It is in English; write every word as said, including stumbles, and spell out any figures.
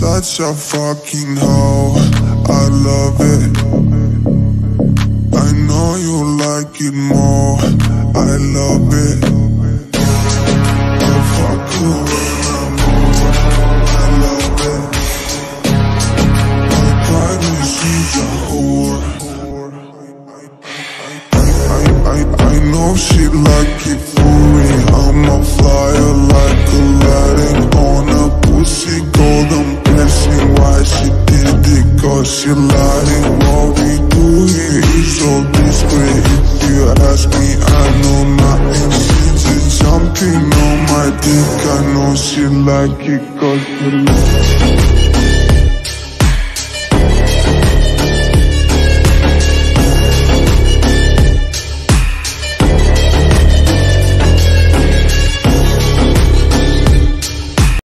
Such a fucking hoe, I love it. I know you like it more, I love it. I fuck you when I'm over, I love it. My private she's a whore. I, I, I know she like it for me. I'm a flyer like Aladdin on a pussy golden blessing. Why she did it? Cause she lied. What we do here is so discreet. If you ask me, I know nothing. She's jumping on my dick. I know she like it cause she like it.